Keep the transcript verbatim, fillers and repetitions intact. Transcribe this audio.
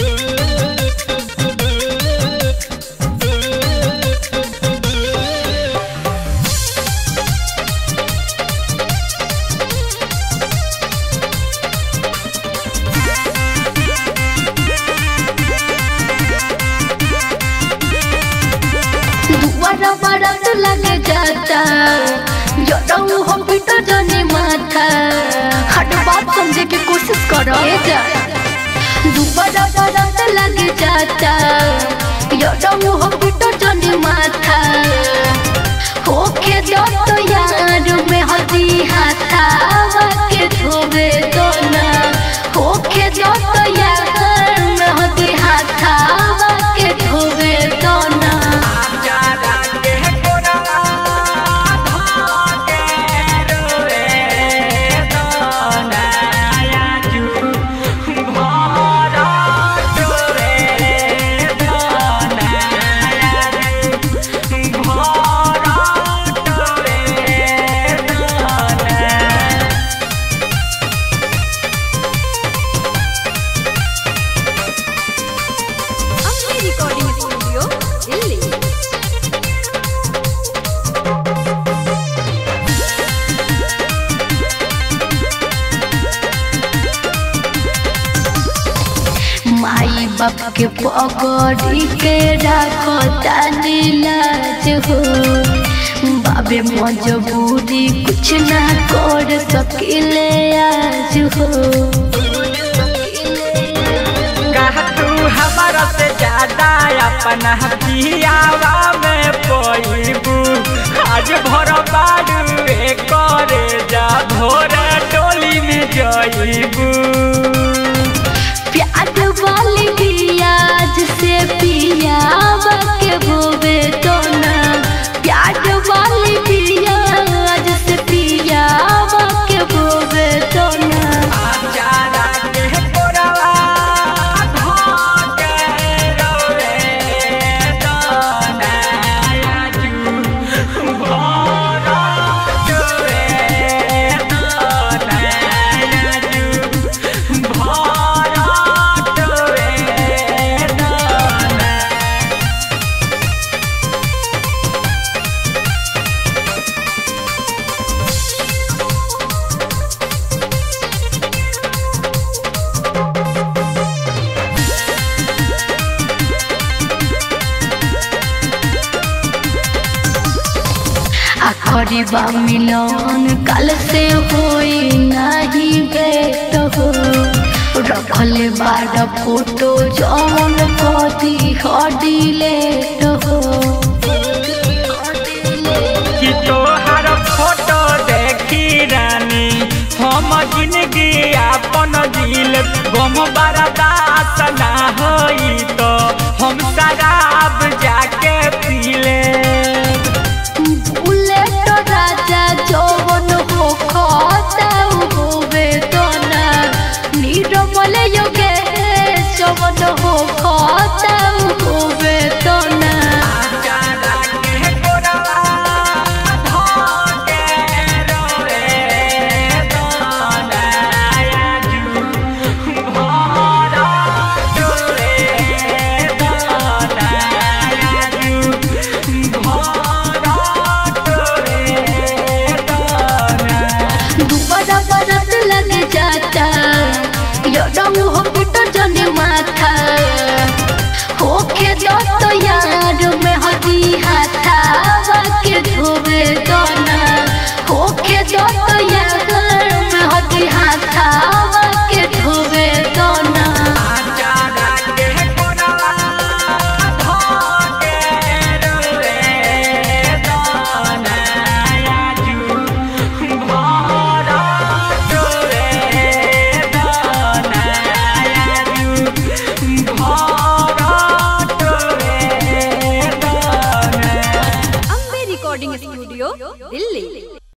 बरत लग जाता जो हम पीटो जाने माथा हट बात समझे की कोशिश करो जा दुबारा बरत लग जाता जो हम पीटो जाने माथा होके जो तो यार में हदी हाथा के धोबे तो ना होके जो तो यार में हदी हाथा के धोबे तो ना माई बाप के पकड़ी के रखो तानी लाज हो बाबे मजबूरी कुछ ना कर सकिले आज हो कहा तू हमारा से ज्यादा अपना पियावा में पोईबू आज भर बाड़ू करे जा भोर टोली में जाईबू प्यार वाली पियाज से पियावा के बोबे तो ना प्यार वाली पियाज से पियावा के बोबे तो ना खरीबा मिलन कल से होई नहीं बेट हो रखले बार फोटो जौन कदी हडिलेट हो कि तोहार फोटो देखी रानी हम जिंदगी अपन दिल गम बर्दाश्त ना होई तो हम शराब जाके पीले राजा जौवन हो खाताऊ होबे तो ना निर्मल योगेश जौवन हो खाताऊ होबे तो ना माथा होके जो तो यार